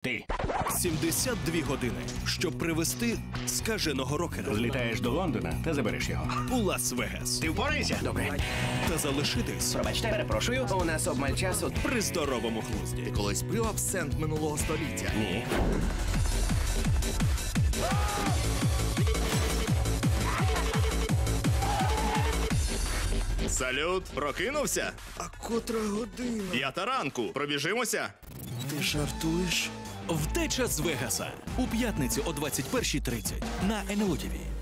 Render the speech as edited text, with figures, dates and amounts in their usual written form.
Ти 72 години, щоб привезти скаженого рокера злітаєш до Лондона та забереш його. у Лас-Вегас Ти впораєшся? Добре. та залишитись Пробачте, перепрошую. У нас обмаль часу. при здоровому глузді. Колись пив абсент минулого століття. Ні. Салют, прокинувся? А котра година? 5 ранку. Пробіжимося? Ти жартуєш? Втеча з Вегаса у п'ятницю о 21:30 на НЛО ТВ.